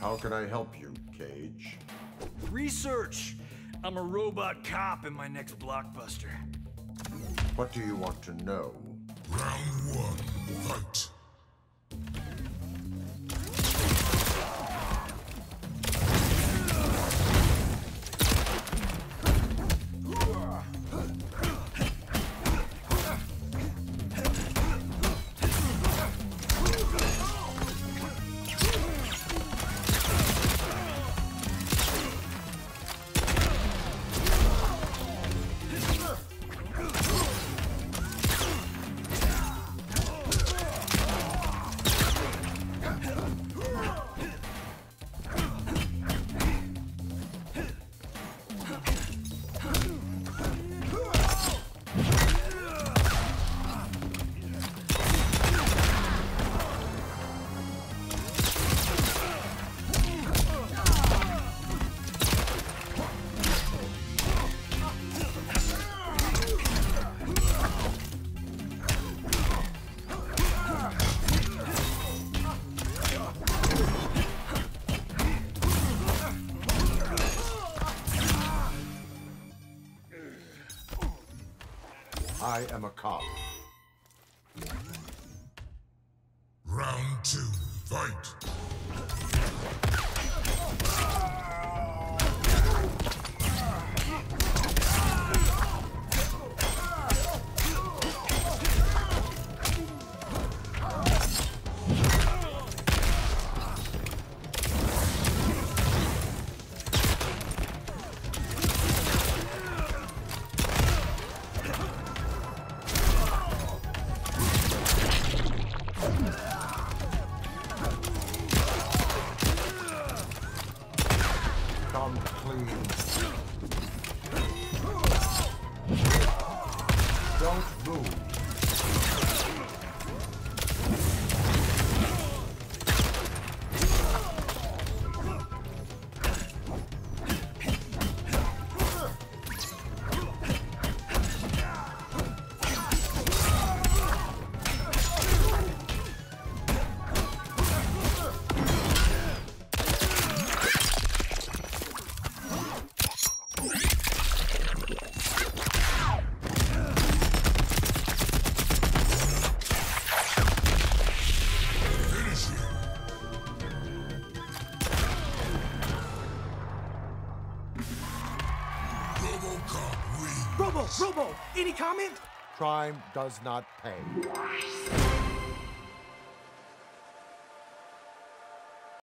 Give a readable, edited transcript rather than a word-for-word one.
How can I help you, Cage? Research! I'm a robot cop in my next blockbuster. What do you want to know? Round one, fight. I am a cop. Round two, fight. Come clean. Don't move. Robo, any comment? Crime does not pay.